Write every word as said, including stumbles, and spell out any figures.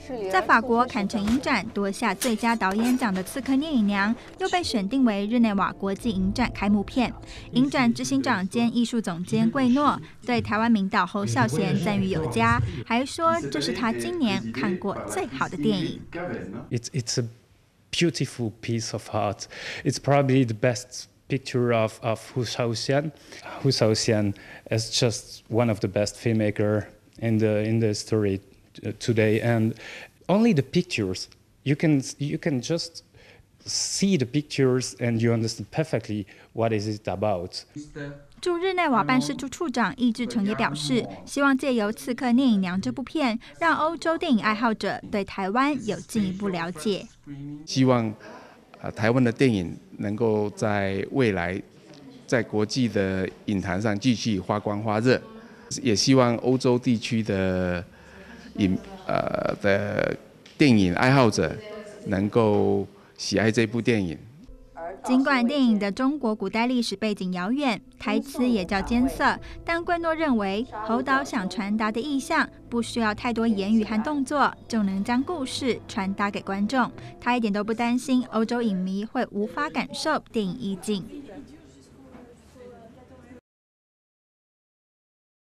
在法国坎城影展夺下最佳导演奖的《刺客聂隐娘》，又被选定为日内瓦国际影展开幕片。影展执行长兼艺术总监桂诺对台湾名导侯孝贤赞誉有加，还说这是他今年看过最好的电影。 It's it's a beautiful piece of art. It's probably the best picture of of Hu Shaoxian. Hu Shaoxian is just one of the best filmmaker in the in the story today, and only the pictures you can you can just see the pictures and you understand perfectly what is it about. 驻日内瓦办事处处长易志成也表示，希望借由《刺客聂隐娘》这部片，让欧洲电影爱好者对台湾有进一步了解。 希望呃台湾的电影能够在未来在国际的影坛上继续发光发热，也希望欧洲地区的影呃的电影爱好者能够喜爱这部电影。 尽管电影的中国古代历史背景遥远，台词也较艰涩，但桂诺认为侯导想传达的意象不需要太多言语和动作，就能将故事传达给观众。他一点都不担心欧洲影迷会无法感受电影意境。